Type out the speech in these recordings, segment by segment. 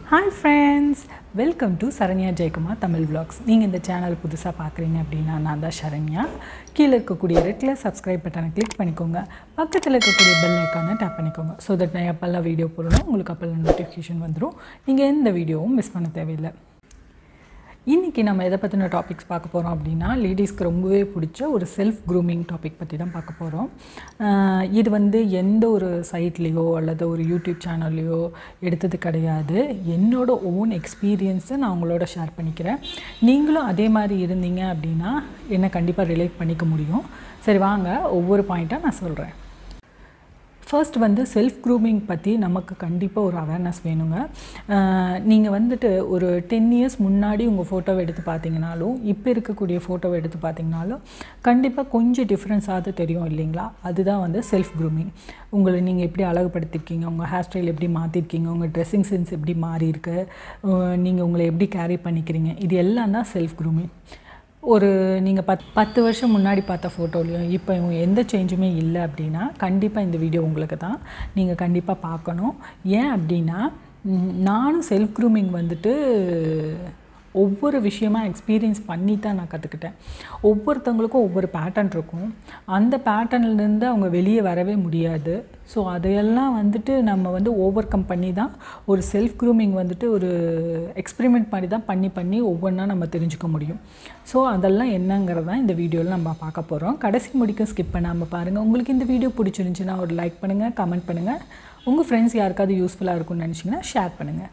Hi friends, welcome to Saranya Jaikumar Tamil Vlogs. நீங்கள் இந்த channel புதுசாக பார்க்குறீங்க அப்படின்னா நான் தான் சரண்யா. கீழே இருக்கக்கூடிய ரெட் கலர் சப்ஸ்கிரைப் பட்டனை கிளிக் பண்ணிக்கோங்க. பக்கத்தில் இருக்கக்கூடிய பெல் ஐக்கானை டேப் பண்ணிக்கோங்க. ஸோ தட் நான் எப்போல்லாம் வீடியோ போடணும் உங்களுக்கு அப்போல்லாம் நோட்டிஃபிகேஷன் வந்துடும். நீங்கள் எந்த வீடியோவும் மிஸ் பண்ண தேவையில்லை. இன்றைக்கி நம்ம எதை பற்றின டாபிக்ஸ் பார்க்க போகிறோம் அப்படின்னா லேடிஸ்க்கு ரொம்பவே பிடிச்ச ஒரு செல்ஃப் க்ரூமிங் டாபிக் பற்றி தான் பார்க்க போகிறோம். இது எந்த ஒரு சைட்லேயோ அல்லது ஒரு யூடியூப் சேனல்லையோ எடுத்தது கிடையாது. என்னோடய ஓன் எக்ஸ்பீரியன்ஸை நான் உங்களோட ஷேர் பண்ணிக்கிறேன். நீங்களும் அதே மாதிரி இருந்தீங்க அப்படின்னா என்னை கண்டிப்பாக ரிலேட் பண்ணிக்க முடியும். சரி வாங்க ஒவ்வொரு பாயிண்ட்டாக நான் சொல்கிறேன். ஃபர்ஸ்ட் செல்ஃப் க்ரூமிங் பற்றி நமக்கு கண்டிப்பாக ஒரு அவேர்னஸ் வேணுங்க. நீங்கள் ஒரு 10 இயர்ஸ் முன்னாடி உங்கள் ஃபோட்டோவை எடுத்து பார்த்தீங்கனாலும் இப்போ இருக்கக்கூடிய ஃபோட்டோவை எடுத்து பார்த்தீங்கனாலும் கண்டிப்பாக கொஞ்சம் டிஃப்ரென்ஸாவது தெரியும் இல்லைங்களா? அதுதான் செல்ஃப் க்ரூமிங். உங்களை நீங்கள் எப்படி அழகுபடுத்திருக்கீங்க, உங்கள் ஹேர் ஸ்டைல் எப்படி மாற்றிருக்கீங்க, உங்கள் ட்ரெஸ்ஸிங் சென்ஸ் எப்படி மாறி இருக்கு, நீங்கள் உங்களை எப்படி கேரி பண்ணிக்கிறீங்க, இது எல்லாம் தான் செல்ஃப் க்ரூமிங். ஒரு நீங்கள் 10 வருஷம் முன்னாடி பார்த்த ஃபோட்டோலையும் இப்போ எந்த சேஞ்சுமே இல்லை அப்படின்னா கண்டிப்பாக இந்த வீடியோ உங்களுக்கு தான். நீங்கள் கண்டிப்பாக பார்க்கணும். ஏன் அப்படின்னா நானும் செல்ஃப் க்ரூமிங் ஒவ்வொரு விஷயமா எக்ஸ்பீரியன்ஸ் பண்ணி தான் நான் கற்றுக்கிட்டேன். ஒவ்வொருத்தவங்களுக்கும் ஒவ்வொரு பேட்டர்ன் இருக்கும். அந்த பேட்டர்ன்லேருந்து அவங்க வெளியே வரவே முடியாது. ஸோ அதையெல்லாம் நம்ம ஓவர் கம் பண்ணி தான் ஒரு செல்ஃப் க்ரூமிங் ஒரு எக்ஸ்பெரிமெண்ட் மாதிரி தான் பண்ணி ஒவ்வொன்றா நம்ம தெரிஞ்சுக்க முடியும். ஸோ அதெல்லாம் என்னங்கிறது தான் இந்த வீடியோவில் நம்ம பார்க்க போகிறோம். கடைசி முடிக்க ஸ்கிப் பண்ணாமல் பாருங்கள். உங்களுக்கு இந்த வீடியோ பிடிச்சிருந்துச்சுன்னா ஒரு லைக் பண்ணுங்கள், கமெண்ட் பண்ணுங்கள். உங்கள் ஃப்ரெண்ட்ஸ் யாருக்காவது யூஸ்ஃபுல்லாக இருக்கும்னு நினச்சிங்கன்னா ஷேர் பண்ணுங்கள்.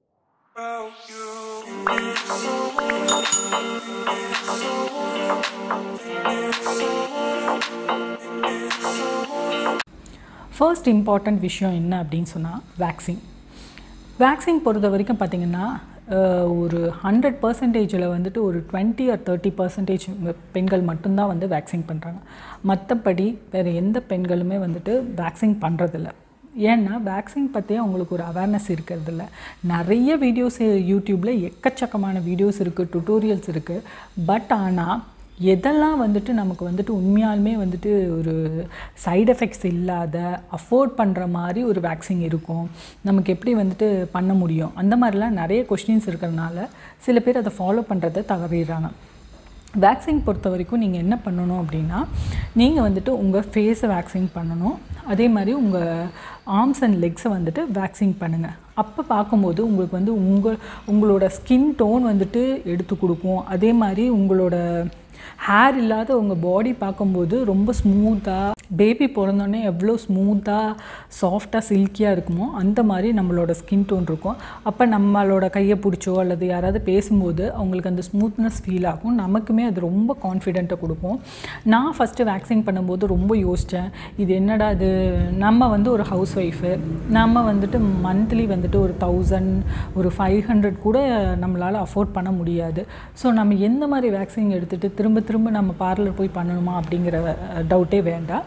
ஃபர்ஸ்ட் இம்பார்ட்டண்ட் விஷயம் என்ன அப்படின்னு சொன்னால் வேக்சிங் பொறுத்த வரைக்கும் பார்த்திங்கன்னா ஒரு 100% ஒரு 20 or 30% பெண்கள் மட்டும்தான் வேக்சிங் பண்ணுறாங்க. மற்றபடி வேறு எந்த பெண்களுமே வேக்சிங் பண்ணுறதில்ல. ஏன்னா வேக்சின் பற்றி அவங்களுக்கு ஒரு அவேர்னஸ் இருக்கிறதில்ல. நிறைய வீடியோஸ் யூடியூப்பில் எக்கச்சக்கமான வீடியோஸ் இருக்குது, டுட்டோரியல்ஸ் இருக்குது. பட் ஆனால் எதெல்லாம் நமக்கு உண்மையாலுமே ஒரு சைடு எஃபெக்ட்ஸ் இல்லாத அஃபோர்ட் பண்ணுற மாதிரி ஒரு வேக்சின் இருக்கும், நமக்கு எப்படி பண்ண முடியும், அந்த மாதிரிலாம் நிறைய கொஸ்டின்ஸ் இருக்கிறதுனால சில பேர் அதை ஃபாலோ பண்ணுறதை தவறிடுறாங்க. வேக்சின் பொறுத்த வரைக்கும் நீங்கள் என்ன பண்ணணும் அப்படின்னா நீங்கள் உங்கள் ஃபேஸை வேக்சின் பண்ணணும். அதே மாதிரி உங்கள் ஆர்ம்ஸ் அண்ட் லெக்ஸை வேக்சின் பண்ணுங்கள். அப்போ பார்க்கும்போது உங்களுக்கு உங்களோட ஸ்கின் டோன் எடுத்து கொடுக்கும். அதே மாதிரி உங்களோட ஹேர் இல்லாத உங்கள் பாடி பார்க்கும்போது ரொம்ப ஸ்மூத்தாக, பேபி பிறந்தோடனே எவ்வளோ ஸ்மூத்தாக சாஃப்டாக சில்கியாக இருக்குமோ அந்த மாதிரி நம்மளோட ஸ்கின் டோன் இருக்கும். அப்போ நம்மளோட கையை பிடிச்சோ அல்லது யாராவது பேசும்போது அவங்களுக்கு அந்த ஸ்மூத்னஸ் ஃபீல் ஆகும். நமக்குமே அது ரொம்ப கான்ஃபிடென்ட்டை கொடுக்கும். நான் ஃபஸ்ட்டு வேக்சின் பண்ணும்போது ரொம்ப யோசித்தேன், இது என்னடா இது, நம்ம ஒரு ஹவுஸ் ஒய்ஃபு, நம்ம மந்த்லி ஒரு 1000 ஒரு 500 கூட நம்மளால் அஃபோர்ட் பண்ண முடியாது. ஸோ நம்ம எந்த மாதிரி வேக்சின் எடுத்துகிட்டு திரும்ப நம்ம பார்லர் போய் பண்ணணுமா அப்படிங்கிற டவுட்டே வேண்டாம்.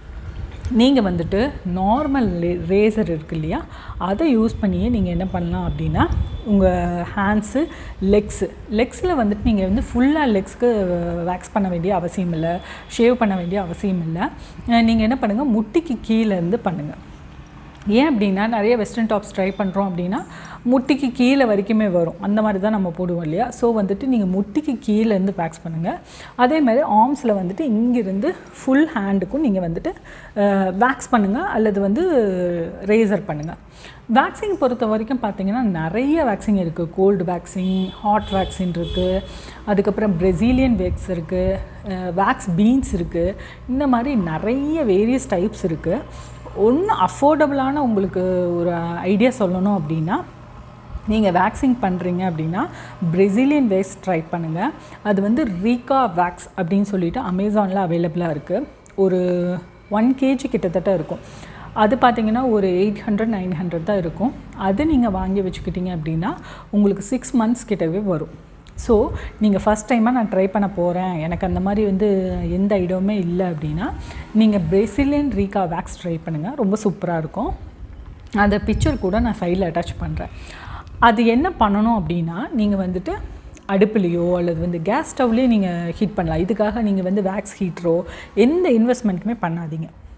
நீங்கள் நார்மல் ரேசர் இருக்கு இல்லையா, அதை யூஸ் பண்ணியே நீங்கள் என்ன பண்ணலாம் அப்படின்னா உங்கள் ஹேண்ட்ஸு லெக்ஸில் நீங்கள் ஃபுல்லாக லெக்ஸ்க்கு வேக்ஸ் பண்ண வேண்டிய அவசியம் இல்லை, ஷேவ் பண்ண வேண்டிய அவசியம் இல்லை. நீங்கள் என்ன பண்ணுங்கள், முட்டிக்கு கீழேருந்து பண்ணுங்கள். ஏன் அப்படின்னா நிறைய வெஸ்டர்ன் டாப்ஸ் ட்ரை பண்ணுறோம் அப்படின்னா முட்டிக்கு கீழே வரைக்குமே வரும், அந்த மாதிரி தான் நம்ம போடுவோம் இல்லையா? ஸோ நீங்கள் முட்டிக்கு கீழேருந்து வேக்ஸ் பண்ணுங்கள். அதே மாதிரி ஆர்ம்ஸில் இங்கிருந்து ஃபுல் ஹேண்டுக்கும் நீங்கள் வேக்ஸ் பண்ணுங்கள் அல்லது ரேசர் பண்ணுங்கள். வேக்சின் பொறுத்த வரைக்கும் பார்த்திங்கன்னா நிறைய வேக்சின் இருக்குது. கோல்டு வேக்சின், ஹாட் வேக்சின் இருக்குது, அதுக்கப்புறம் பிரசீலியன் வேக்ஸ் இருக்குது, வேக்ஸ் பீன்ஸ் இருக்குது. இந்த மாதிரி நிறைய வேரியஸ் டைப்ஸ் இருக்குது. ஒன்று அஃபோர்டபுளான உங்களுக்கு ஒரு ஐடியா சொல்லணும் அப்படின்னா நீங்கள் வேக்சின் பண்ணுறீங்க அப்படின்னா பிரசீலியன் வேக்ஸ் ட்ரை பண்ணுங்கள். அது ரீகா வேக்ஸ் அப்படின்னு சொல்லிட்டு அமேசானில் அவைலபிளாக இருக்குது. ஒரு 1 kg கிட்டத்தட்ட இருக்கும். அது பார்த்திங்கன்னா ஒரு 800-900 தான் இருக்கும். அது நீங்கள் வாங்கி வச்சுக்கிட்டீங்க அப்படின்னா உங்களுக்கு 6 months கிட்டவே வரும். ஸோ நீங்கள் ஃபஸ்ட் டைமாக நான் ட்ரை பண்ண போகிறேன், எனக்கு அந்த மாதிரி எந்த ஐடியாவுமே இல்லை அப்படின்னா நீங்கள் பிரசீலியன் ரீகா வேக்ஸ் ட்ரை பண்ணுங்கள். ரொம்ப சூப்பராக இருக்கும். அந்த பிக்சர் கூட நான் சைடில் அட்டாச் பண்ணுறேன். அது என்ன பண்ணணும் அப்படின்னா நீங்கள் அடுப்புலையோ அல்லது கேஸ் ஸ்டவ்லேயே நீங்கள் ஹீட் பண்ணலாம். இதுக்காக நீங்கள் வேக்ஸ் ஹீட்டரோ எந்த இன்வெஸ்ட்மெண்ட்டுமே பண்ணாதீங்க.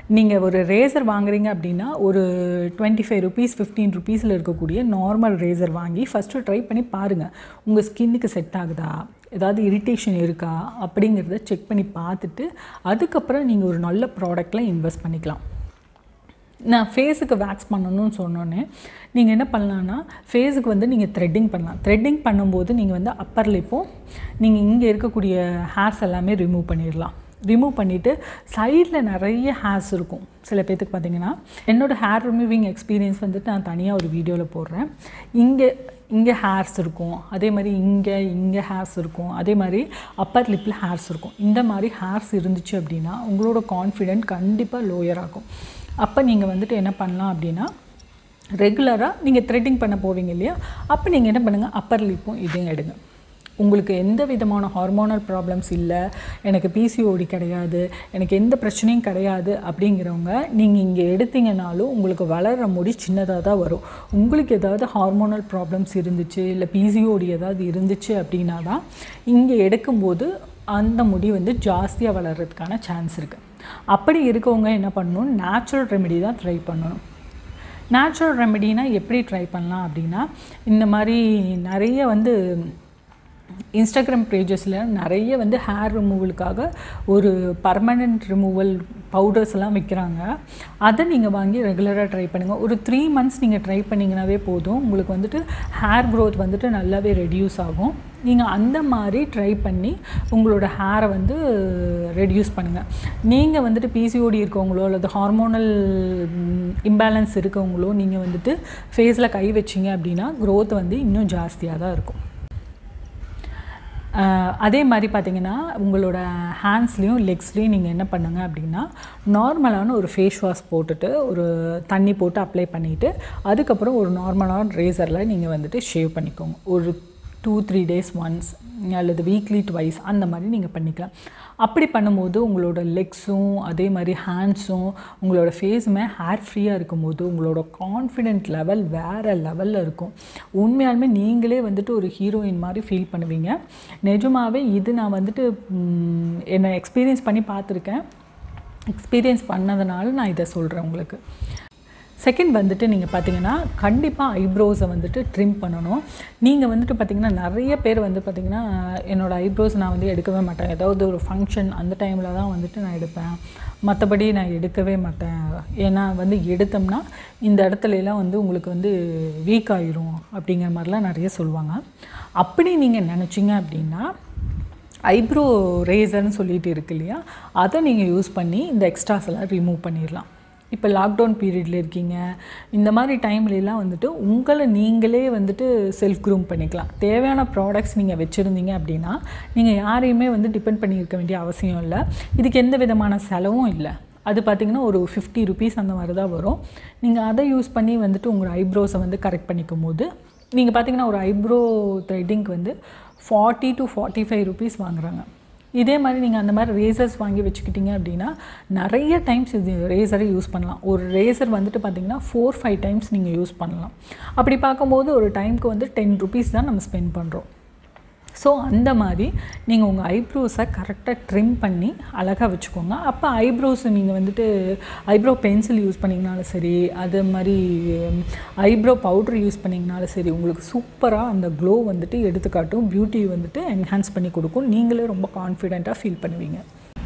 நீங்கள் ஒரு ரேசர் வாங்குறீங்க அப்படின்னா ஒரு 25 ருபீஸ் 15 ருபீஸில் இருக்கக்கூடிய நார்மல் ரேசர் வாங்கி ஃபஸ்ட்டு ட்ரை பண்ணி பாருங்கள். உங்கள் ஸ்கின்னுக்கு செட் ஆகுதா, ஏதாவது இரிட்டேஷன் இருக்கா அப்படிங்கிறத செக் பண்ணி பார்த்துட்டு அதுக்கப்புறம் நீங்கள் ஒரு நல்ல ப்ராடக்டில் இன்வெஸ்ட் பண்ணிக்கலாம். நான் ஃபேஸுக்கு வேக்ஸ் பண்ணணும்னு சொன்னோன்னே நீங்கள் என்ன பண்ணலான்னா, ஃபேஸுக்கு வந்து நீங்கள் த்ரெட்டிங் பண்ணலாம். த்ரெட்டிங் பண்ணும்போது நீங்கள் வந்து அப்பர் லிப்பும் நீங்கள் இங்கே இருக்கக்கூடிய ஹேர்ஸ் எல்லாமே ரிமூவ் பண்ணிடலாம். ரிமூவ் பண்ணிவிட்டு சைடில் நிறைய ஹேர்ஸ் இருக்கும். சில பேர்த்துக்கு பார்த்திங்கன்னா, என்னோடய ஹேர் ரிமூவிங் எக்ஸ்பீரியன்ஸ் வந்துட்டு நான் தனியாக ஒரு வீடியோவில் போடுறேன். இங்கே ஹேர்ஸ் இருக்கும், அதே மாதிரி இங்கே ஹேர்ஸ் இருக்கும், அதே மாதிரி அப்பர் லிப்பில் ஹேர்ஸ் இருக்கும். இந்த மாதிரி ஹேர்ஸ் இருந்துச்சு அப்படின்னா உங்களோட கான்ஃபிடென்ட் கண்டிப்பாக லோயர் ஆகும். அப்போ நீங்கள் வந்துட்டு என்ன பண்ணலாம் அப்படின்னா, ரெகுலராக நீங்கள் த்ரெட்டிங் பண்ண போவீங்க இல்லையா, அப்போ நீங்கள் என்ன பண்ணுங்கள், அப்பர் லிப்பும் இதையும் எடுங்க. உங்களுக்கு எந்த விதமான ஹார்மோனல் ப்ராப்ளம்ஸ் இல்லை, எனக்கு பிசிஓடி கிடையாது, எனக்கு எந்த பிரச்சனையும் கிடையாது அப்படிங்கிறவங்க நீங்கள் இங்கே எடுத்தீங்கனாலும் உங்களுக்கு வளர்கிற முடி சின்னதாக தான் வரும். உங்களுக்கு ஏதாவது ஹார்மோனல் ப்ராப்ளம்ஸ் இருந்துச்சு, இல்லை பிசிஓடி ஏதாவது இருந்துச்சு அப்படின்னா தான் இங்கே எடுக்கும்போது அந்த முடி வந்து ஜாஸ்தியாக வளர்கிறதுக்கான சான்ஸ் இருக்குது. அப்படி இருக்கவங்க என்ன பண்ணணும், நேச்சுரல் ரெமெடி தான் ட்ரை பண்ணணும். நேச்சுரல் ரெமெடினா எப்படி ட்ரை பண்ணலாம் அப்படின்னா, இந்த மாதிரி நிறைய வந்து இன்ஸ்டாகிராம் பேஜஸில் நிறைய வந்து ஹேர் ரிமூவலுக்காக ஒரு பர்மனெண்ட் ரிமூவல் பவுடர்ஸ் எல்லாம் விற்கிறாங்க. அதை நீங்கள் வாங்கி ரெகுலராக ட்ரை பண்ணுங்கள். ஒரு 3 months நீங்கள் ட்ரை பண்ணிங்கனாவே போதும், உங்களுக்கு வந்துட்டு ஹேர் க்ரோத் வந்துட்டு நல்லாவே ரெடியூஸ் ஆகும். நீங்கள் அந்த மாதிரி ட்ரை பண்ணி உங்களோட ஹேரை வந்து ரெடியூஸ் பண்ணுங்கள். நீங்கள் வந்துட்டு பிசிஓடி இருக்கவங்களோ அல்லது ஹார்மோனல் இம்பேலன்ஸ் இருக்கவங்களோ நீங்கள் வந்துட்டு ஃபேஸில் கை வச்சிங்க அப்படின்னா க்ரோத் வந்து இன்னும் ஜாஸ்தியாக தான் இருக்கும். அதே மாதிரி பார்த்திங்கன்னா, உங்களோட ஹேண்ட்ஸ்லேயும் லெக்ஸ்லேயும் நீங்கள் என்ன பண்ணுங்கள் அப்படின்னா, நார்மலான ஒரு ஃபேஸ் வாஷ் போட்டுட்டு ஒரு தண்ணி போட்டு அப்ளை பண்ணிவிட்டு அதுக்கப்புறம் ஒரு நார்மலான ரேசரில் நீங்கள் வந்துட்டு ஷேவ் பண்ணிக்கோங்க. ஒரு 2-3 days ஒன்ஸ் அல்லது வீக்லி ட்வைஸ் அந்த மாதிரி நீங்கள் பண்ணிக்கலாம். அப்படி பண்ணும்போது உங்களோட லெக்ஸும் அதே மாதிரி ஹேண்ட்ஸும் உங்களோட ஃபேஸுமே ஹேர் ஃப்ரீயாக இருக்கும்போது உங்களோட கான்ஃபிடென்ட் லெவல் வேறு லெவலில் இருக்கும். உண்மையாலுமே நீங்களே வந்துட்டு ஒரு ஹீரோயின் மாதிரி ஃபீல் பண்ணுவீங்க. நிஜமாகவே இது நான் வந்துட்டு என்னை எக்ஸ்பீரியன்ஸ் பண்ணி பார்த்துருக்கேன். எக்ஸ்பீரியன்ஸ் பண்ணதுனால நான் இதை சொல்கிறேன் உங்களுக்கு. செகண்ட் வந்துட்டு நீங்கள் பார்த்தீங்கன்னா, கண்டிப்பாக ஐப்ரோஸை வந்துட்டு ட்ரிம் பண்ணணும். நீங்கள் வந்துட்டு பார்த்திங்கன்னா நிறைய பேர் வந்து பார்த்திங்கன்னா, என்னோடய ஐப்ரோஸ் நான் வந்து எடுக்கவே மாட்டேன், ஏதாவது ஒரு ஃபங்க்ஷன் அந்த டைமில் தான் வந்துட்டு நான் எடுப்பேன், மற்றபடி நான் எடுக்கவே மாட்டேன். ஏன்னா வந்து எடுத்தோம்னா இந்த இடத்துலலாம் வந்து உங்களுக்கு வந்து வீக் ஆகிரும் அப்படிங்கிற மாதிரிலாம் நிறைய சொல்லுவாங்க. அப்படி நீங்கள் நினச்சிங்க அப்படின்னா ஐப்ரோ ரேசர்னு சொல்லிட்டு இருக்கு இல்லையா, அதை நீங்கள் யூஸ் பண்ணி இந்த எக்ஸ்ட்ராஸ் எல்லாம் ரிமூவ் பண்ணிடலாம். இப்போ லாக்டவுன் பீரியடில் இருக்கீங்க, இந்த மாதிரி டைம்லலாம் வந்துட்டு உங்களை நீங்களே வந்துட்டு செல்ஃப் க்ரூம் பண்ணிக்கலாம். தேவையான ப்ராடக்ட்ஸ் நீங்கள் வச்சுருந்தீங்க அப்படின்னா நீங்கள் யாரையுமே வந்து டிபெண்ட் பண்ணியிருக்க வேண்டிய அவசியம் இல்லை. இதுக்கு எந்த விதமான செலவும் இல்லை. அது பார்த்திங்கன்னா ஒரு 50 rupees அந்த மாதிரி தான் வரும். நீங்கள் அதை யூஸ் பண்ணி வந்துட்டு உங்கள் ஐப்ரோஸை வந்து கரெக்ட் பண்ணிக்கும் போது நீங்கள் பார்த்திங்கன்னா ஒரு ஐப்ரோ த்ரெட்டிங்க்கு வந்து 40 to 45 rupees வாங்குறாங்க. இதே மாதிரி நீங்கள் அந்த மாதிரி ரேசர்ஸ் வாங்கி வச்சுக்கிட்டிங்க அப்படின்னா நிறைய டைம்ஸ் இது ரேசரை யூஸ் பண்ணலாம். ஒரு ரேசர் வந்துட்டு பார்த்திங்கன்னா 4-5 times நீங்கள் யூஸ் பண்ணலாம். அப்படி பார்க்கும்போது ஒரு டைமுக்கு வந்து 10 rupees தான் நம்ம ஸ்பெண்ட் பண்ணுறோம். ஸோ அந்த மாதிரி நீங்கள் உங்கள் ஐப்ரோஸை கரெக்டாக ட்ரிம் பண்ணி அழகாக வச்சுக்கோங்க. அப்போ ஐப்ரோஸ் நீங்கள் வந்துட்டு ஐப்ரோ பென்சில் யூஸ் பண்ணிங்கனாலும் சரி, அது மாதிரி ஐப்ரோ பவுட்ரு யூஸ் பண்ணிங்கனாலும் சரி, உங்களுக்கு சூப்பராக அந்த க்ளோ வந்துட்டு எடுத்துக்காட்டும், பியூட்டி வந்துட்டு என்ஹான்ஸ் பண்ணி கொடுக்கும். நீங்களே ரொம்ப கான்ஃபிடெண்ட்டாக ஃபீல் பண்ணுவீங்க.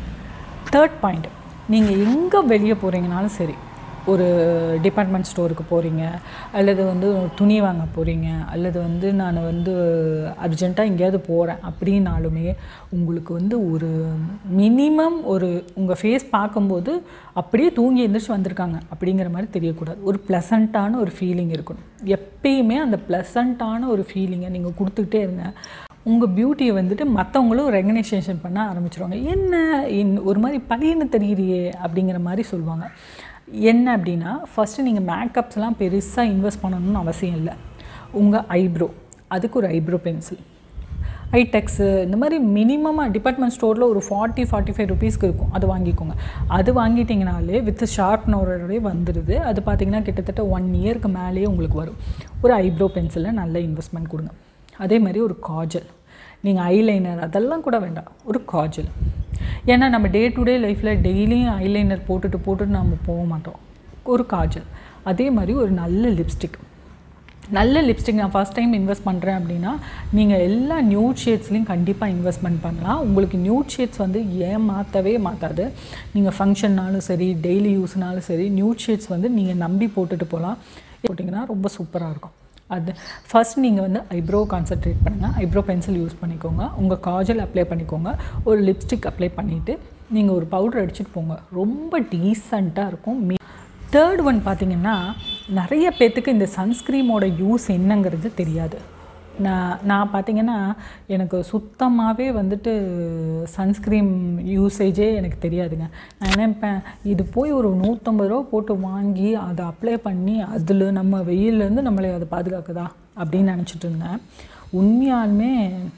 தேர்ட் பாயிண்ட், நீங்கள் எங்கே வெளியே போகிறீங்கனாலும் சரி, ஒரு டிபார்ட்மெண்ட் ஸ்டோருக்கு போகிறீங்க, அல்லது வந்து துணி வாங்க போகிறீங்க, அல்லது வந்து நான் வந்து அர்ஜெண்ட்டாக எங்கேயாவது போகிறேன் அப்படின்னாலுமே உங்களுக்கு வந்து ஒரு மினிமம் ஒரு உங்கள் ஃபேஸ் பார்க்கும்போது அப்படியே தூங்கி எழுந்திரிச்சு வந்திருக்காங்க அப்படிங்கிற மாதிரி தெரியக்கூடாது. ஒரு ப்ளசண்ட்டான ஒரு ஃபீலிங் இருக்கணும். எப்பயுமே அந்த ப்ளசண்ட்டான ஒரு ஃபீலிங்கை நீங்கள் கொடுத்துக்கிட்டே இருங்க. உங்கள் பியூட்டியை வந்துட்டு மற்றவங்களும் ரெகனைசேஷன் பண்ண ஆரம்பிச்சிருவாங்க. என்ன ஒரு மாதிரி பழின்னு தெரியலையே அப்படிங்கிற மாதிரி சொல்லுவாங்க. என்ன அப்படின்னா, ஃபஸ்ட்டு நீங்கள் மேக்கப்ஸ்லாம் பெருசாக இன்வெஸ்ட் பண்ணணும்னு அவசியம் இல்லை. உங்கள் ஐப்ரோ, அதுக்கு ஒரு ஐப்ரோ பென்சில், ஐடெக்ஸு, இந்த மாதிரி மினிமமாக டிபார்ட்மெண்ட் ஸ்டோரில் ஒரு 40-45 ரூபீஸ்க்கு இருக்கும், அது வாங்கிக்கோங்க. அது வாங்கிட்டிங்கனாலே வித் ஷார்ப்னரோடே வந்துடுது. அது பார்த்திங்கன்னா கிட்டத்தட்ட 1 இயருக்கு மேலேயே உங்களுக்கு வரும். ஒரு ஐப்ரோ பென்சிலில் நல்ல இன்வெஸ்ட்மெண்ட் கொடுங்க. அதே மாதிரி ஒரு காஜல், நீங்கள் ஐலைனர் அதெல்லாம் கூட வேண்டாம், ஒரு காஜல். ஏன்னா நம்ம டே டு டே லைஃப்பில் டெய்லியும் ஐலைனர் போட்டுட்டு நம்ம போக மாட்டோம். ஒரு காஜல், அதே மாதிரி ஒரு நல்ல லிப்ஸ்டிக். நல்ல லிப்ஸ்டிக் நான் ஃபஸ்ட் டைம் இன்வெஸ்ட் பண்ணுறேன் அப்படின்னா நீங்கள் எல்லா நியூட் ஷேட்ஸ்லையும் கண்டிப்பாக இன்வெஸ்ட்மெண்ட் பண்ணலாம். உங்களுக்கு நியூட் ஷேட்ஸ் வந்து ஏமாற்றவே மாற்றாது. நீங்கள் ஃபங்க்ஷன்னாலும் சரி, டெய்லி யூஸ்னாலும் சரி, நியூட் ஷேட்ஸ் வந்து நீங்கள் நம்பி போட்டுட்டு போகலாம். போட்டிங்கன்னா ரொம்ப சூப்பராக இருக்கும். அது ஃபஸ்ட் நீங்கள் வந்து ஐப்ரோ கான்சன்ட்ரேட் பண்ணுங்கள். ஐப்ரோ பென்சில் யூஸ் பண்ணிக்கோங்க. உங்கள் காஜல் அப்ளை பண்ணிக்கோங்க. ஒரு லிப்ஸ்டிக் அப்ளை பண்ணிவிட்டு நீங்கள் ஒரு பவுடர் அடிச்சுட்டு போங்க. ரொம்ப டீசெண்டாக இருக்கும். தேர்ட் ஒன் பார்த்திங்கன்னா, நிறைய பேர்த்துக்கு இந்த சன்ஸ்க்ரீமோட யூஸ் என்னங்கிறது தெரியாது. நான் பார்த்திங்கன்னா எனக்கு சுத்தமாகவே வந்துட்டு சன்ஸ்க்ரீம் யூசேஜே எனக்கு தெரியாதுங்க. நான் நினைப்பேன், இது போய் ஒரு 150 ரூபா போட்டு வாங்கி அதை அப்ளை பண்ணி அதில் நம்ம வெயிலேருந்து நம்மளை அதை பாதுகாக்குதா அப்படின்னு நினச்சிட்டு இருந்தேன். உண்மையாலுமே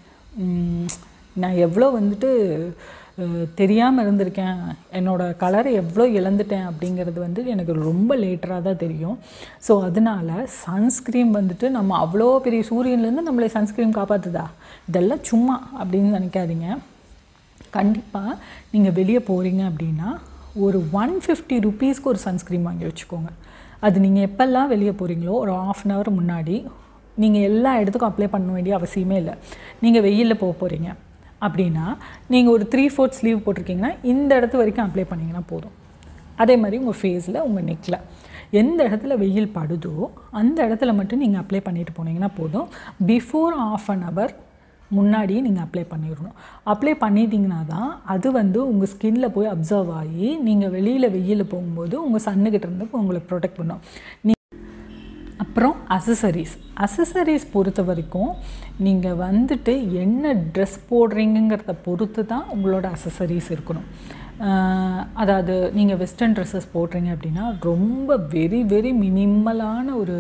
நான் எவ்வளோ வந்துட்டு தெரியாமல் இருந்திருக்கேன், என்னோடய கலரை எவ்வளோ இழந்துட்டேன் அப்படிங்கிறது வந்து எனக்கு ரொம்ப லேட்டராக தான் தெரியும். ஸோ அதனால் சன்ஸ்க்ரீம் வந்துட்டு நம்ம அவ்வளோ பெரிய சூரியன்லேருந்து நம்மளை சன்ஸ்க்ரீம் காப்பாற்றுதா, இதெல்லாம் சும்மா அப்படின்னு நினைக்காதீங்க. கண்டிப்பாக நீங்கள் வெளியே போகிறீங்க அப்படின்னா ஒரு 150 ருபீஸ்க்கு ஒரு சன்ஸ்க்ரீம் வாங்கி வச்சுக்கோங்க. அது நீங்கள் எப்போல்லாம் வெளியே போகிறீங்களோ ஒரு 1/2 hour முன்னாடி. நீங்கள் எல்லா இடத்துக்கும் அப்ளை பண்ண வேண்டிய அவசியமே இல்லை. நீங்கள் வெயிலில் போக போகிறீங்க அப்படின்னா நீங்கள் ஒரு 3/4 ஸ்லீவ் போட்டிருக்கீங்கன்னா இந்த இடத்து வரைக்கும் அப்ளை பண்ணிங்கன்னா போதும். அதே மாதிரி உங்கள் ஃபேஸில், உங்கள் நெக்கில் எந்த இடத்துல வெயில் படுதோ அந்த இடத்துல மட்டும் நீங்கள் அப்ளை பண்ணிட்டு போனீங்கன்னா போதும். பிஃபோர் 1/2 hour முன்னாடியே நீங்கள் அப்ளை பண்ணிடணும். அப்ளை பண்ணிட்டீங்கன்னா தான் அது வந்து உங்கள் ஸ்கின்னில் போய் அப்சர்வ் ஆகி நீங்கள் வெளியில் வெயிலில் போகும்போது உங்கள் சன்னுக்கிட்ட இருந்து உங்களை ப்ரொடெக்ட் பண்ணும். அப்புறம் அசசரிஸ் பொறுத்த வரைக்கும் நீங்கள் வந்துட்டு என்ன ட்ரெஸ் போடுறீங்கிறத பொறுத்து தான் உங்களோட அசசரிஸ் இருக்கணும். அதாவது நீங்கள் வெஸ்டர்ன் ட்ரெஸ்ஸஸ் போடுறீங்க அப்படின்னா ரொம்ப வெரி வெரி மினிமலான ஒரு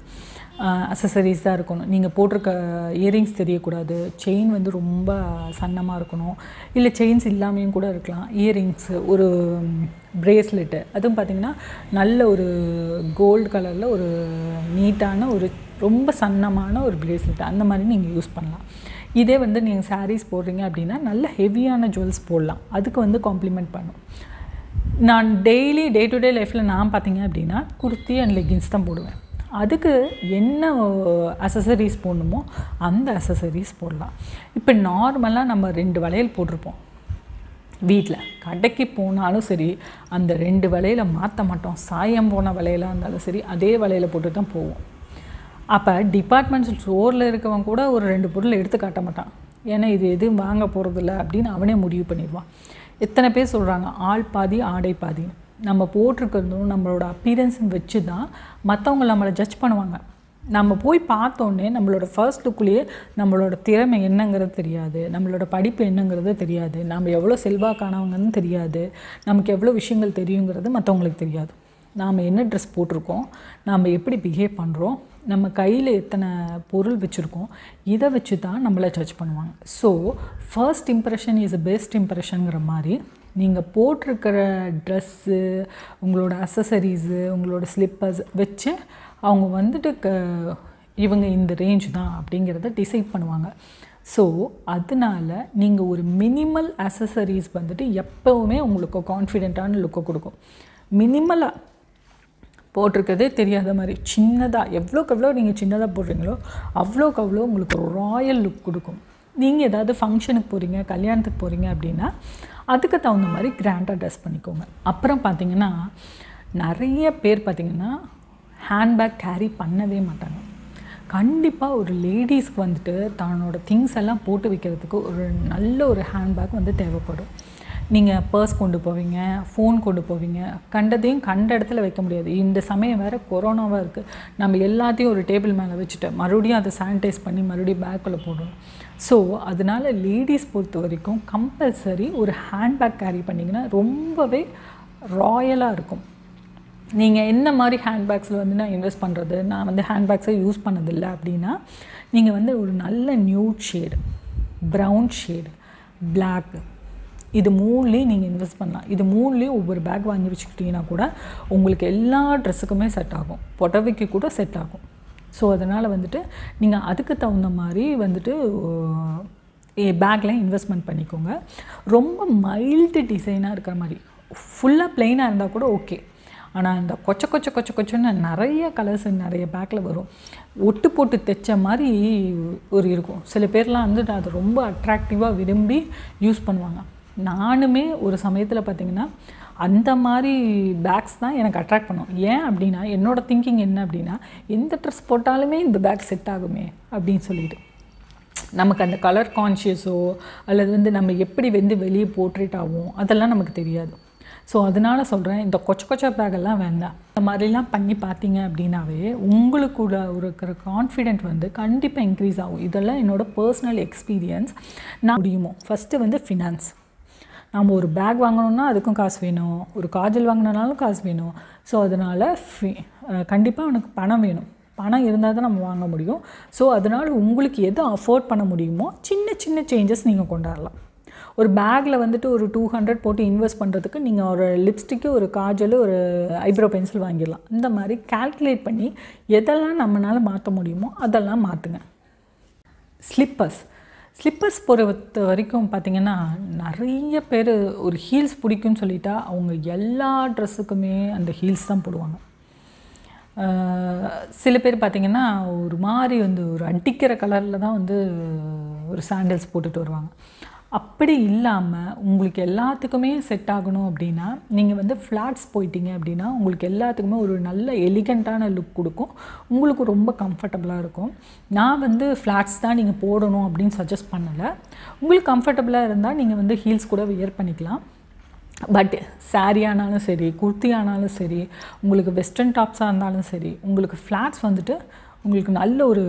அசசரிஸ் தான் இருக்கணும். நீங்கள் போட்டிருக்க இயரிங்ஸ் தெரியக்கூடாது. செயின் வந்து ரொம்ப சன்னமாக இருக்கணும். இல்லை செயின்ஸ் இல்லாமையும் கூட இருக்கலாம். இயரிங்ஸு, ஒரு ப்ரேஸ்லெட்டு, அதுவும் பார்த்திங்கன்னா நல்ல ஒரு கோல்டு கலரில் ஒரு நீட்டான ஒரு ரொம்ப சன்னமான ஒரு ப்ரேஸ்லெட் அந்த மாதிரி நீங்கள் யூஸ் பண்ணலாம். இதே வந்து நீங்கள் சாரீஸ் போடுறீங்க அப்படின்னா நல்ல ஹெவியான ஜுவல்ஸ் போடலாம். அதுக்கு வந்து காம்ப்ளிமெண்ட் பண்ணும். நான் டெய்லி டே டு டே லைஃப்பில் நான் பார்த்திங்க அப்படின்னா குர்த்தி அண்ட் லெகின்ஸ் தான் போடுவேன். அதுக்கு என்ன அசசரிஸ் போடணுமோ அந்த அசசரிஸ் போடலாம். இப்போ நார்மலாக நம்ம 2 வளையல் போட்டிருப்போம் வீட்டில். கடைக்கு போனாலும் சரி அந்த 2 வளையலை மாற்ற மாட்டோம். சாயம் போன வளையலாக இருந்தாலும் சரி அதே வளையலை போட்டு தான் போவோம். அப்போ டிபார்ட்மெண்ட் ஸ்டோரில் இருக்கவன் கூட ஒரு 2 பொருள் எடுத்து காட்ட மாட்டான். ஏன்னா இது எதுவும் வாங்க போகிறதில்ல அப்படின்னு அவனே முடிவு பண்ணிடுவான். எத்தனை பேர் சொல்கிறாங்க ஆள் பாதி ஆடை பாதின்னு. நம்ம போட்டிருக்கிறதும் நம்மளோட அப்பீரன்ஸும் வச்சு தான் மற்றவங்க நம்மளை ஜட்ஜ் பண்ணுவாங்க. நம்ம போய் பார்த்தோன்னே நம்மளோட ஃபர்ஸ்ட் லுக்குள்ளேயே நம்மளோட திறமை என்னங்கிறது தெரியாது, நம்மளோட படிப்பு என்னங்கிறது தெரியாது, நம்ம எவ்வளோ செல்வாக்கானவங்கன்னு தெரியாது, நமக்கு எவ்வளோ விஷயங்கள் தெரியுங்கிறது மற்றவங்களுக்கு தெரியாது. நாம் என்ன ட்ரெஸ் போட்டிருக்கோம், நாம் எப்படி பிஹேவ் பண்ணுறோம், நம்ம கையில் எத்தனை பொருள் வச்சுருக்கோம், இதை வச்சு தான் நம்மளை ஜட்ஜ் பண்ணுவாங்க. So first impression is best இம்ப்ரெஷனுங்கிற மாதிரி நீங்கள் போட்டிருக்கிற ட்ரெஸ்ஸு, உங்களோட அசசரிஸு, உங்களோட ஸ்லிப்பர்ஸ் வச்சு அவங்க வந்துட்டு இவங்க இந்த ரேஞ்ச் தான் அப்படிங்கிறத டிசைட் பண்ணுவாங்க. ஸோ அதனால் நீங்கள் ஒரு மினிமல் அசசரிஸ் வந்துட்டு எப்போவுமே உங்களுக்கு கான்ஃபிடென்ட்டான லுக்கை கொடுக்கும். மினிமலாக போட்டிருக்கதே தெரியாத மாதிரி சின்னதாக, எவ்வளோக்கு எவ்வளோ நீங்கள் சின்னதாக போடுறீங்களோ அவ்வளோக்கு அவ்வளோ உங்களுக்கு ஒரு ராயல் லுக் கொடுக்கும். நீங்கள் ஏதாவது ஃபங்க்ஷனுக்கு போகிறீங்க, கல்யாணத்துக்கு போகிறீங்க அப்படின்னா அதுக்கு தகுந்த மாதிரி கிராண்டாக ட்ரெஸ் பண்ணிக்கோங்க. அப்புறம் பார்த்திங்கன்னா நிறைய பேர் பார்த்திங்கன்னா ஹேண்ட்பேக் கேரி பண்ணவே மாட்டாங்க. கண்டிப்பாக ஒரு லேடிஸ்க்கு வந்துட்டு தன்னோட திங்ஸ் எல்லாம் போட்டு வைக்கிறதுக்கு ஒரு நல்ல ஒரு ஹேண்ட்பேக் வந்து தேவைப்படும். நீங்கள் பர்ஸ் கொண்டு போவீங்க, ஃபோன் கொண்டு போவீங்க, கண்டதையும் கண்ட இடத்துல வைக்க முடியாது. இந்த சமயம் வேறு கொரோனாவாக இருக்குது. நம்ம எல்லாத்தையும் ஒரு டேபிள் மேலே வச்சுட்டு மறுபடியும் அதை சானிடைஸ் பண்ணி மறுபடியும் பேக்குள்ளே போடணும். ஸோ அதனால் லேடிஸ் பொறுத்த வரைக்கும் கம்பல்சரி ஒரு ஹேண்ட்பேக் கேரி பண்ணிங்கன்னா ரொம்பவே ராயலாக இருக்கும். நீங்கள் என்ன மாதிரி ஹேண்ட்பேக்ஸில் வந்து நான் இன்வெஸ்ட் பண்ணுறது, நான் வந்து ஹேண்ட்பேக்ஸை யூஸ் பண்ணதில்லை அப்படின்னா நீங்கள் வந்து ஒரு நல்ல nude shade, brown shade, black, இது 3லேயும் நீங்கள் இன்வெஸ்ட் பண்ணலாம். இது 3லேயும் ஒவ்வொரு பேக் வாங்கி வச்சுக்கிட்டிங்கன்னா கூட உங்களுக்கு எல்லா ட்ரெஸ்ஸுக்குமே செட் ஆகும், புடவைக்கு கூட செட் ஆகும். ஸோ அதனால் வந்துட்டு நீங்கள் அதுக்கு தகுந்த மாதிரி வந்துட்டு பேக்கில் இன்வெஸ்ட்மெண்ட் பண்ணிக்கோங்க. ரொம்ப மைல்டு டிசைனாக இருக்கிற மாதிரி, ஃபுல்லாக ப்ளெயினாக இருந்தால் கூட ஓகே. ஆனால் இந்த கொச்சன்னு நிறைய கலர்ஸ் நிறைய பேக்கில் வரும், ஒட்டு போட்டு தைச்ச மாதிரி ஒரு இருக்கும். சில பேர்லாம் வந்துட்டு அதை ரொம்ப அட்ராக்டிவாக விரும்பி யூஸ் பண்ணுவாங்க. நானுமே ஒரு சமயத்தில் பார்த்திங்கன்னா அந்த மாதிரி பேக்ஸ் தான் எனக்கு அட்ராக்ட் பண்ணும். ஏன் அப்படின்னா என்னோடய திங்கிங் என்ன அப்படின்னா, எந்த ட்ரெஸ் போட்டாலுமே இந்த பேக் செட் ஆகுமே அப்படின்னு சொல்லிட்டு, நமக்கு அந்த கலர் கான்ஷியஸோ அல்லது வந்து நம்ம எப்படி வெளியே போர்ட்ரேட் ஆகும் அதெல்லாம் நமக்கு தெரியாது. ஸோ அதனால் சொல்கிறேன், இந்த கொச்ச பேக்கெல்லாம் வேண்டாம். இந்த மாதிரிலாம் பண்ணி பார்த்தீங்க அப்படின்னாவே உங்களுக்கு இருக்கிற கான்ஃபிடென்ட் வந்து கண்டிப்பாக இன்க்ரீஸ் ஆகும். இதெல்லாம் என்னோடய பர்சனல் எக்ஸ்பீரியன்ஸ். நான் முடியுமோ ஃபஸ்ட்டு வந்து ஃபினான்ஸ். நம்ம ஒரு பேக் வாங்கணுன்னா அதுக்கும் காசு வேணும், ஒரு காஜல் வாங்கினாலும் காசு வேணும். ஸோ அதனால் கண்டிப்பாக எனக்கு பணம் வேணும். பணம் இருந்தால் தான் நம்ம வாங்க முடியும். ஸோ அதனால் உங்களுக்கு எது அஃபோர்ட் பண்ண முடியுமோ சின்ன சேஞ்சஸ் நீங்கள் கொண்டாடலாம். ஒரு பேக்கில் வந்துட்டு ஒரு 200 போட்டு இன்வெஸ்ட் பண்ணுறதுக்கு நீங்கள் ஒரு லிப்ஸ்டிக்கு, ஒரு காஜல், ஒரு ஐப்ரோ பென்சில் வாங்கிடலாம். இந்த மாதிரி கால்குலேட் பண்ணி எதெல்லாம் நம்மளால் மாற்ற முடியுமோ அதெல்லாம் மாற்றுங்க. ஸ்லிப்பர்ஸ் பொறுத்த வரைக்கும் பார்த்திங்கன்னா நிறைய பேர் ஒரு ஹீல்ஸ் பிடிக்கும்னு சொல்லிட்டா அவங்க எல்லா ட்ரெஸ்ஸுக்குமே அந்த ஹீல்ஸ் தான் போடுவாங்க. சில பேர் பார்த்திங்கன்னா ஒரு மாதிரி வந்து ஒரு அடிக்கிற கலரில் தான் வந்து ஒரு சாண்டல்ஸ் போட்டுட்டு வருவாங்க. அப்படி இல்லாமல் உங்களுக்கு எல்லாத்துக்குமே செட் ஆகணும் அப்படின்னா நீங்கள் வந்து ஃப்ளாட்ஸ் போயிட்டீங்க அப்படின்னா உங்களுக்கு எல்லாத்துக்குமே ஒரு நல்ல எலிகண்ட்டான லுக் கொடுக்கும், உங்களுக்கு ரொம்ப கம்ஃபர்டபுளாக இருக்கும். நான் வந்து ஃப்ளாட்ஸ் தான் நீங்கள் போடணும் அப்படின்னு சஜஸ்ட் பண்ணலை. உங்களுக்கு கம்ஃபர்டபுளாக இருந்தால் நீங்கள் வந்து ஹீல்ஸ் கூட வியர் பண்ணிக்கலாம். பட் சாரீ ஆனாலும் சரி, குர்த்தி ஆனாலும் சரி, உங்களுக்கு வெஸ்டர்ன் டாப்ஸாக இருந்தாலும் சரி, உங்களுக்கு ஃப்ளாட்ஸ் வந்துட்டு உங்களுக்கு நல்ல ஒரு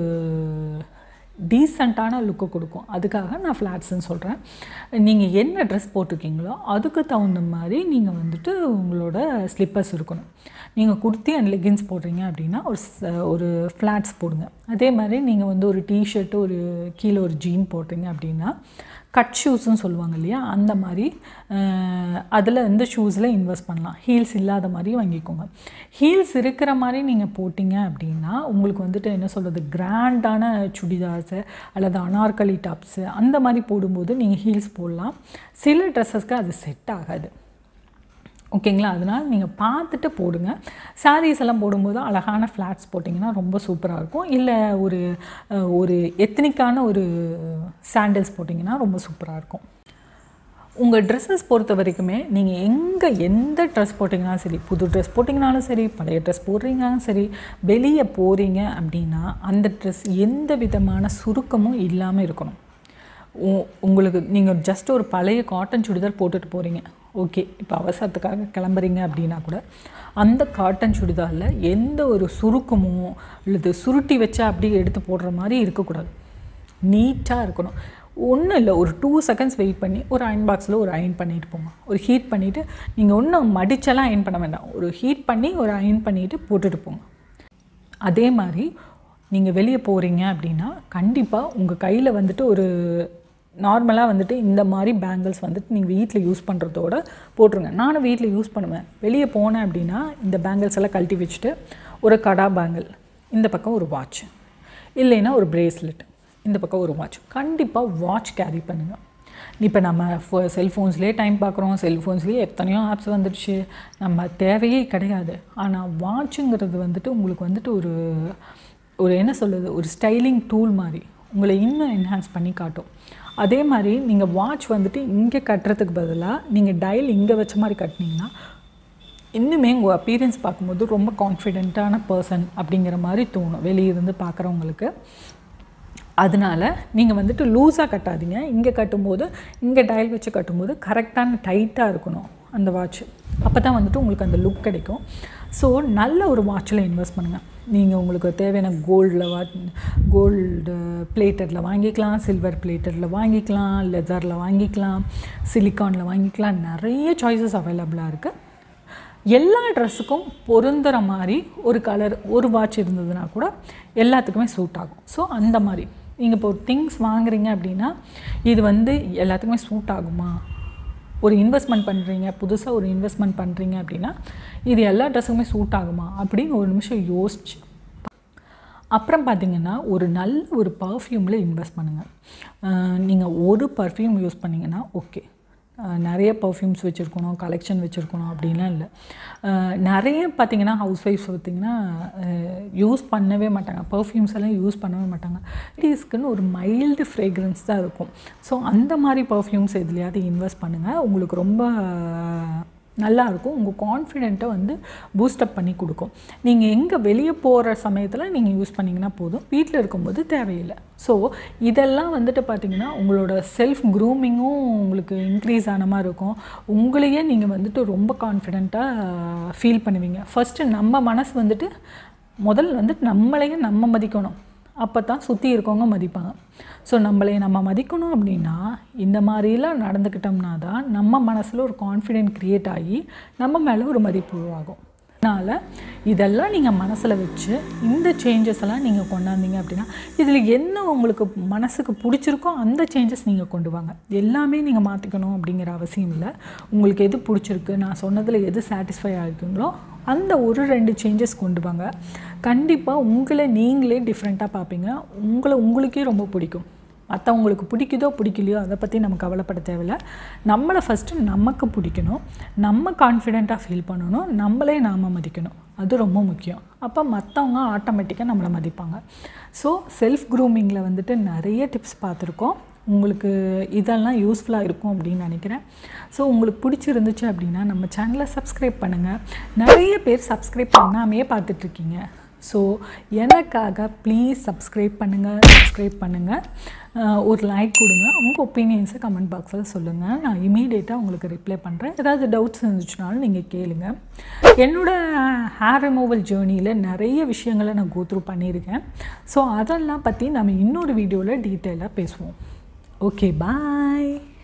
டீசெண்டான லுக்கு கொடுக்கும். அதுக்காக நான் ஃப்ளாட்ஸ்ன்னு சொல்கிறேன். நீங்கள் என்ன ட்ரெஸ் போட்டிருக்கீங்களோ அதுக்கு தகுந்த மாதிரி நீங்கள் வந்துட்டு உங்களோட ஸ்லிப்பர்ஸ் இருக்கணும். நீங்கள் குர்த்தி அண்ட் லெகின்ஸ் போடுறீங்க அப்படின்னா ஒரு ஃப்ளாட்ஸ் போடுங்க. அதே மாதிரி நீங்கள் வந்து ஒரு டிஷர்ட்டு, ஒரு கீழே ஒரு ஜீன் போடுறீங்க அப்படின்னா கட் ஷூஸ்ன்னு சொல்லுவாங்க இல்லையா, அந்த மாதிரி அதில் இந்த ஷூஸில் இன்வெஸ்ட் பண்ணலாம். ஹீல்ஸ் இல்லாத மாதிரி வாங்கிக்கோங்க. ஹீல்ஸ் இருக்கிற மாதிரி நீங்கள் போட்டிங்க அப்படின்னா உங்களுக்கு வந்துட்டு என்ன சொல்கிறது, கிராண்டான சுடிதார்ஸு அல்லது அனார்கலி டாப்ஸு அந்த மாதிரி போடும்போது நீங்கள் ஹீல்ஸ் போடலாம். சில ட்ரெஸ்ஸஸ்க்கு அது செட் ஆகாது. ஓகேங்களா? அதனால் நீங்கள் பார்த்துட்டு போடுங்க. சாரீஸ் எல்லாம் போடும்போது அழகான ஃப்ளாட்ஸ் போட்டிங்கன்னா ரொம்ப சூப்பராக இருக்கும். இல்லை ஒரு எத்னிக்கான ஒரு சாண்டல்ஸ் போட்டிங்கன்னா ரொம்ப சூப்பராக இருக்கும். உங்கள் ட்ரெஸ்ஸஸ் பொறுத்த வரைக்குமே நீங்கள் எந்த ட்ரெஸ் போட்டிங்கனாலும் சரி, புது ட்ரெஸ் போட்டிங்கனாலும் சரி, பழைய ட்ரெஸ் போடுறீங்கனாலும் சரி, வெளியே போகிறீங்க அப்படின்னா அந்த ட்ரெஸ் எந்த விதமான சுருக்கமும் இல்லாமல் இருக்கணும். உங்களுக்கு நீங்கள் ஜஸ்ட் ஒரு பழைய காட்டன் சுடிதார் போட்டுட்டு போகிறீங்க, ஓகே, இப்போ அவசரத்துக்காக கிளம்புறீங்க அப்படின்னா கூட அந்த காட்டன் சுடிதாரில் எந்த ஒரு சுருக்கமோ அல்லது சுருட்டி வச்சா அப்படியே எடுத்து போடுற மாதிரி இருக்கக்கூடாது. நீட்டாக இருக்கணும். ஒன்றும் இல்லை, ஒரு 2 செகண்ட்ஸ் வெயிட் பண்ணி ஒரு அயன் பாக்ஸில் ஒரு அயன் பண்ணிட்டு போங்க. ஒரு ஹீட் பண்ணிவிட்டு, நீங்கள் ஒன்றும் மடிச்செல்லாம் அயன் பண்ண வேண்டாம், ஒரு ஹீட் பண்ணி ஒரு அயன் பண்ணிவிட்டு போட்டுட்டு போங்க. அதே மாதிரி நீங்கள் வெளியே போகிறீங்க அப்படின்னா கண்டிப்பாக உங்கள் கையில் வந்துட்டு ஒரு நார்மலாக வந்துட்டு இந்த மாதிரி பேங்கிள்ஸ் வந்துட்டு நீங்கள் வீட்டில் யூஸ் பண்ணுறதோட போட்டுருங்க. நானும் வீட்டில் யூஸ் பண்ணுவேன். வெளியே போனேன் அப்படின்னா இந்த பேங்கிள்ஸ் எல்லாம் கழட்டி வச்சுட்டு ஒரு கடா பேங்கிள், இந்த பக்கம் ஒரு வாட்ச், இல்லைன்னா ஒரு பிரேஸ்லெட், இந்த பக்கம் ஒரு வாட்ச். கண்டிப்பாக வாட்ச் கேரி பண்ணுங்கள். இப்போ நம்ம செல்ஃபோன்ஸ்லேயே டைம் பார்க்குறோம், செல்ஃபோன்ஸ்லேயே எத்தனையோ ஆப்ஸ் வந்துடுச்சு, நம்ம தேவையே கிடையாது. ஆனால் வாட்சுங்கிறது வந்துட்டு உங்களுக்கு வந்துட்டு ஒரு என்ன சொல்லுது, ஒரு ஸ்டைலிங் டூல் மாதிரி உங்களை இன்னும் என்ஹான்ஸ் பண்ணி காட்டும். அதே மாதிரி நீங்கள் வாட்ச் வந்துட்டு இங்கே கட்டுறதுக்கு பதிலாக நீங்கள் டயல் இங்கே வச்ச மாதிரி கட்டினீங்கன்னா இன்னுமே உங்கள் அப்பீரியன்ஸ் பார்க்கும்போது ரொம்ப கான்ஃபிடென்ட்டான பர்சன் அப்படிங்கிற மாதிரி தோணும் வெளியிருந்து பார்க்குறவங்களுக்கு. அதனால் நீங்கள் வந்துட்டு லூஸாக கட்டாதீங்க. இங்கே கட்டும்போது, இங்கே டயல் வச்சு கட்டும்போது கரெக்டான டைட்டாக இருக்கணும் அந்த வாட்ச். அப்போ தான் வந்துட்டு உங்களுக்கு அந்த லுக் கிடைக்கும். ஸோ நல்ல ஒரு வாட்சில் இன்வெஸ்ட் பண்ணுங்கள். நீங்கள் உங்களுக்கு தேவையான கோல்டு பிளேட்டடில் வாங்கிக்கலாம், சில்வர் பிளேட்டடில் வாங்கிக்கலாம், லெதரில் வாங்கிக்கலாம், சிலிக்கானில் வாங்கிக்கலாம். நிறைய சாய்ஸஸ் அவைலபிளாக இருக்குது. எல்லா ட்ரெஸ்ஸுக்கும் பொருந்துகிற மாதிரி ஒரு கலர், ஒரு வாட்ச் இருந்ததுன்னா கூட எல்லாத்துக்குமே சூட் ஆகும். ஸோ அந்த மாதிரி நீங்கள் இப்போ ஒரு திங்ஸ் வாங்குறீங்க அப்படின்னா இது வந்து எல்லாத்துக்குமே சூட் ஆகுமா, ஒரு இன்வெஸ்ட்மெண்ட் பண்ணுறீங்க, புதுசாக ஒரு இன்வெஸ்ட்மெண்ட் பண்ணுறீங்க அப்படின்னா இது எல்லா ட்ரெஸ்ஸுக்குமே சூட் ஆகுமா அப்படின்னு ஒரு நிமிஷம் யோசிச்சு அப்புறம் பார்த்திங்கன்னா ஒரு நல்ல ஒரு பர்ஃப்யூமில் இன்வெஸ்ட் பண்ணுங்கள். நீங்கள் ஒரு பர்ஃப்யூம் யூஸ் பண்ணிங்கன்னா ஓகே, நிறைய பர்ஃப்யூம்ஸ் வச்சுருக்கணும், கலெக்ஷன் வச்சுருக்கணும் அப்படின்லாம் இல்லை. நிறைய பார்த்திங்கன்னா ஹவுஸ் ஒய்ஃப்ஸ் பார்த்திங்கன்னா யூஸ் பண்ணவே மாட்டாங்க, பர்ஃப்யூம்ஸ் எல்லாம் யூஸ் பண்ணவே மாட்டாங்க. லேடிஸ்க்குன்னு ஒரு மைல்டு ஃப்ரேக்ரன்ஸ் தான் இருக்கும். ஸோ அந்த மாதிரி பர்ஃப்யூம்ஸ் எதுலையாவது இன்வெஸ்ட் பண்ணுங்கள், உங்களுக்கு ரொம்ப நல்லாயிருக்கும். உங்கள் கான்ஃபிடென்ட்டை வந்து பூஸ்டப் பண்ணி கொடுக்கும். நீங்கள் எங்கே வெளியே போகிற சமயத்தில் நீங்கள் யூஸ் பண்ணிங்கன்னா போதும், வீட்டில் இருக்கும்போது தேவையில்லை. ஸோ இதெல்லாம் வந்துட்டு பார்த்திங்கன்னா உங்களோட செல்ஃப் க்ரூமிங்கும் உங்களுக்கு இன்க்ரீஸ் ஆன மாதிரி இருக்கும். உங்களையே நீங்கள் வந்துட்டு ரொம்ப கான்ஃபிடென்ட்டாக ஃபீல் பண்ணுவீங்க. ஃபஸ்ட்டு நம்ம மனசு வந்துட்டு முதல்ல வந்துட்டு நம்மளையே நம்ம மதிக்கணும், அப்போ தான் சுற்றி இருக்கவங்க மதிப்பாங்க. ஸோ நம்மளையே நம்ம மதிக்கணும் அப்படின்னா இந்த மாதிரிலாம் நடந்துக்கிட்டோம்னா தான் நம்ம மனசில் ஒரு கான்ஃபிடென்ட் க்ரியேட் ஆகி நம்ம மேலே ஒரு மதிப்பு உருவாகும். அதனால் இதெல்லாம் நீங்கள் மனசில் வச்சு இந்த சேஞ்சஸ் எல்லாம் நீங்கள் கொண்டாந்தீங்க அப்படின்னா இதில் என்ன உங்களுக்கு மனசுக்கு பிடிச்சிருக்கோ அந்த சேஞ்சஸ் நீங்கள் கொண்டு வாங்க. எல்லாமே நீங்கள் மாற்றிக்கணும் அப்படிங்கிற அவசியம் இல்லை. உங்களுக்கு எது பிடிச்சிருக்கு, நான் சொன்னதில் எது சாட்டிஸ்ஃபை ஆகிருக்குங்களோ அந்த ஒரு 2 சேஞ்சஸ் கொண்டு வாங்க. கண்டிப்பாக உங்களை நீங்களே டிஃப்ரெண்ட்டாக பார்ப்பீங்க. உங்களுக்கே ரொம்ப பிடிக்கும். மற்றவங்களுக்கு பிடிக்குதோ பிடிக்கலையோ அதை பற்றி நம்ம கவலைப்பட தேவையில்லை. நம்மளை ஃபஸ்ட்டு நமக்கு பிடிக்கணும், நம்ம கான்ஃபிடெண்ட்டாக ஃபீல் பண்ணணும், நம்மளே நாம் மதிக்கணும். அது ரொம்ப முக்கியம். அப்போ மற்றவங்க ஆட்டோமேட்டிக்காக நம்மளை மதிப்பாங்க. ஸோ செல்ஃப் க்ரூமிங்கில் வந்துட்டு நிறைய டிப்ஸ் பார்த்துருக்கோம். உங்களுக்கு இதெல்லாம் யூஸ்ஃபுல்லாக இருக்கும் அப்படின்னு நினைக்கிறேன். ஸோ உங்களுக்கு பிடிச்சிருந்துச்சு அப்படின்னா நம்ம சேனலை சப்ஸ்கிரைப் பண்ணுங்கள். நிறைய பேர் சப்ஸ்கிரைப் பண்ணாமையே பார்த்துட்ருக்கீங்க. ஸோ எனக்காக ப்ளீஸ் சப்ஸ்கிரைப் பண்ணுங்கள், ஒரு லைக் கொடுங்க, உங்கள் ஒப்பீனியன்ஸை கமெண்ட் பாக்ஸில் சொல்லுங்கள். நான் இமீடியட்டாக உங்களுக்கு ரிப்ளை பண்ணுறேன். ஏதாவது டவுட்ஸ் இருந்துச்சுனாலும் நீங்கள் கேளுங்க. என்னோடய ஹேர் ரிமூவல் ஜேர்னியில் நிறைய விஷயங்களை நான் கோத்ரூ பண்ணியிருக்கேன். ஸோ அதெல்லாம் பற்றி நம்ம இன்னொரு வீடியோவில் டீட்டெயிலாக பேசுவோம். ஓகே, பாய்.